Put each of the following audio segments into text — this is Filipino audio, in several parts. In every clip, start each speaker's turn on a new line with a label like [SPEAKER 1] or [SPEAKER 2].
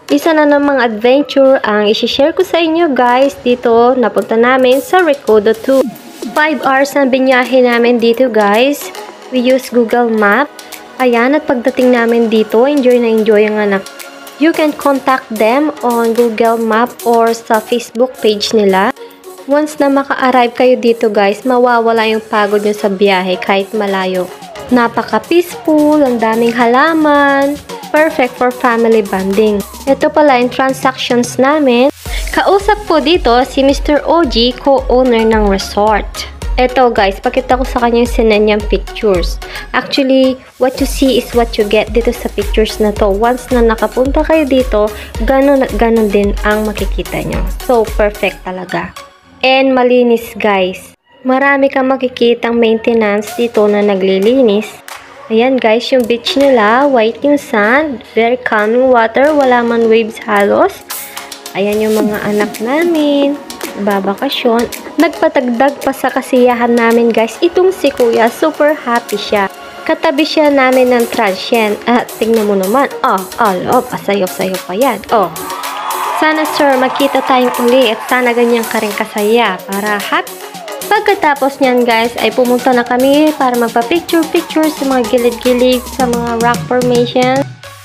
[SPEAKER 1] Isa na namang adventure ang isi-share ko sa inyo guys dito. Napunta namin sa Recodo 2. 5 hours na binyahe namin dito guys. We use Google Map. Ayan, at pagdating namin dito, enjoy na enjoy ang anak. You can contact them on Google Map or sa Facebook page nila. Once na maka-arrive kayo dito guys, mawawala yung pagod nyo sa biyahe kahit malayo. Napaka-peaceful, ang daming halaman. Perfect for family bonding. Ito pala yung transactions namin. Kausap ko dito si Mr. OG, co-owner ng resort. Ito guys, pakita ko sa kanya yung sinanyang pictures. Actually, what you see is what you get dito sa pictures na to. Once na nakapunta kayo dito, ganun at ganun din ang makikita nyo. So, perfect talaga. And malinis guys. Marami kang makikitang maintenance dito na naglilinis. Ayan guys, yung beach nila, white yung sand, very calming water, wala man waves halos. Ayan yung mga anak namin, babakasyon. Nagpatagdag pa sa kasiyahan namin guys, itong si Kuya, super happy siya. Katabi siya namin ng transient. At tingnan mo naman, pasayaw-sayaw pa yan. Sana sir, magkita tayong uli at sana ganyan ka rin kasaya para happy. Pagkatapos niyan guys ay pumunta na kami para magpa-picture sa mga gilid-gilid sa mga rock formation.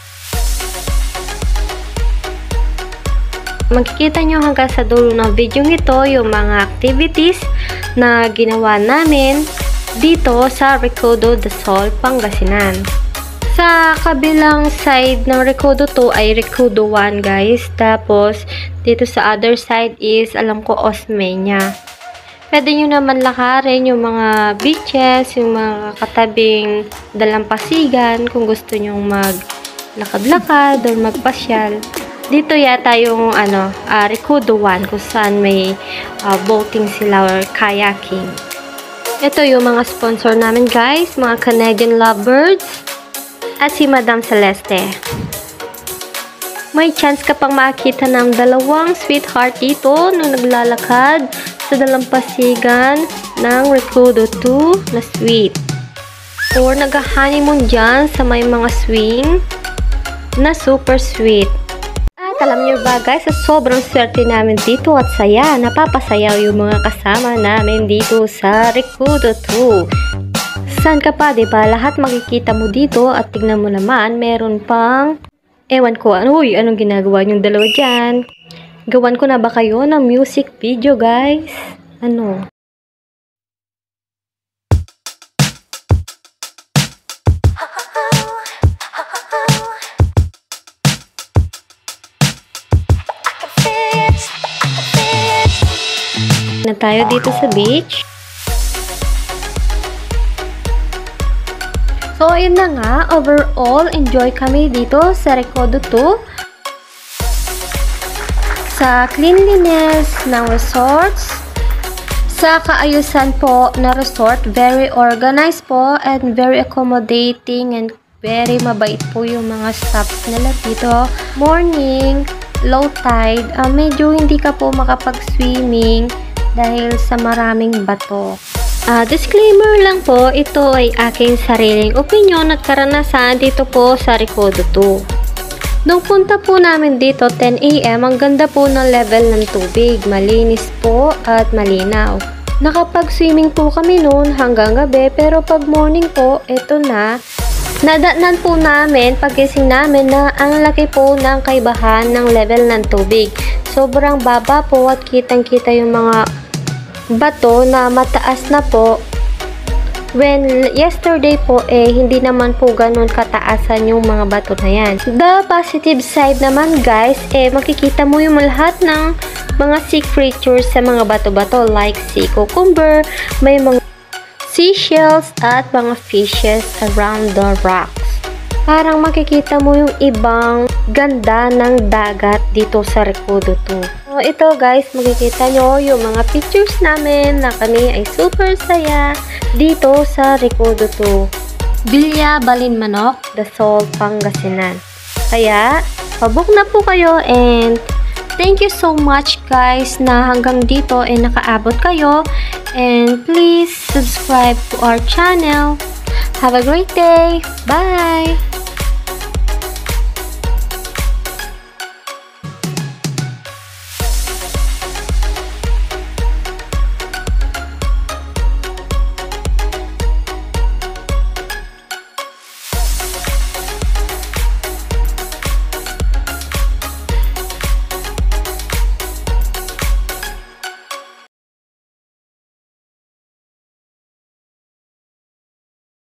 [SPEAKER 1] Makikita nyo hanggang sa dulo ng video ito yung mga activities na ginawa namin dito sa Recodo de Sol, Pangasinan. Sa kabilang side ng Recodo 2 ay Recodo 1 guys. Tapos dito sa other side is alam ko Osmeña. Pwede nyo naman lakarin yung mga beaches, yung mga katabing dalampasigan kung gusto nyo maglakad-lakad or magpasyal. Dito yata yung Recodo 1 kung saan may boating sila or kayaking. Ito yung mga sponsor namin guys, mga Canadian Lovebirds at si Madam Celeste. May chance ka pang makita ng dalawang sweetheart dito nung naglalakad sa dalampasigan ng Recodo 2 na sweet. Or nag-honeymoon dyan sa may mga swing na super sweet. At alam nyo ba guys, sa sobrang swerte namin dito at saya, napapasayaw yung mga kasama namin dito sa Recodo 2. Saan ka pa, diba? Lahat makikita mo dito at tignan mo naman, meron pang ewan ko, anong ginagawa nyong dalawa dyan? Gawan ko na ba kayo ng music video, guys? Na tayo dito sa beach. So, ayun na nga. Overall, enjoy kami dito sa Recodo 2. Sa cleanliness ng resorts, sa kaayusan po na resort, very organized po and very accommodating and very mabait po yung mga staff nila dito. Morning, low tide, medyo hindi ka po makapag-swimming dahil sa maraming bato. Disclaimer lang po, ito ay aking sariling opinion at karanasan dito po sa Recodo 2. Nung punta po namin dito 10 AM, ang ganda po ng level ng tubig. Malinis po at malinaw. Nakapag-swimming po kami noon hanggang gabi, pero pag morning po, ito na. Nadatnan po namin, pagising namin na ang laki po ng kaibahan ng level ng tubig. Sobrang baba po at kitang-kita yung mga bato na mataas na po. When yesterday po hindi naman po ganun kataasan yung mga bato na yan. The positive side naman guys, makikita mo yung lahat ng mga sea creatures sa mga bato-bato like sea cucumber, may mga seashells at mga fishes around the rocks. Parang makikita mo yung ibang ganda ng dagat dito sa Recodo 2. So, ito guys, makikita nyo yung mga pictures namin na kami ay super saya dito sa Recodo 2. Bilya Balinmanok, de Sol, Pangasinan. Kaya, pabook na po kayo and thank you so much guys na hanggang dito nakaabot kayo. And please subscribe to our channel. Have a great day. Bye!